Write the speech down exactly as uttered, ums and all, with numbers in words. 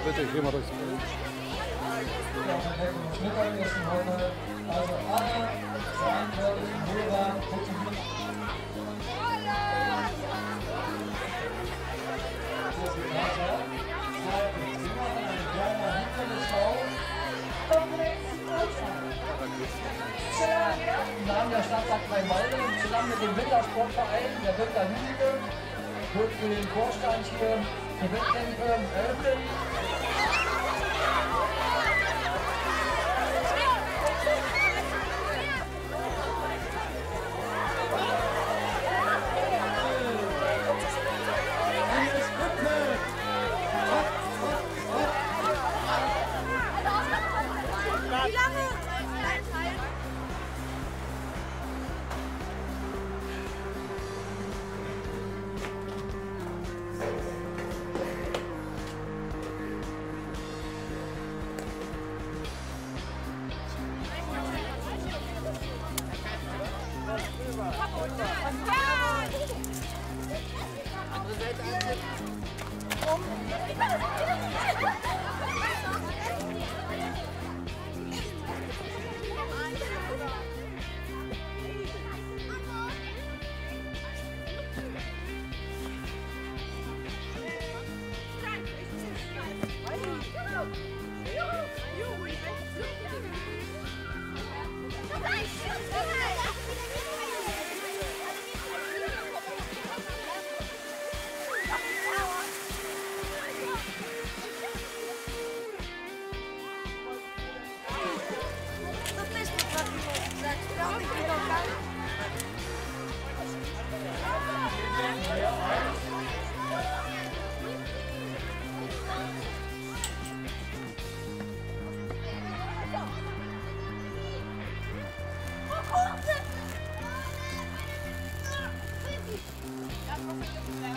bitte, geh mal durchs Bild. Ja, das Mittagessen heute. Also Anna, Seinfeld, Nora, Putin. Hier ist die Karte. Wir machen eine kleine Hindernisbau. Im Namen der Stadtrat Kleinwalde zusammen mit dem Wintersportverein der Winter Hügel wird für den Vorstand hier die Wettkämpfe eröffnen. Wie lange? Andere Seite Ja,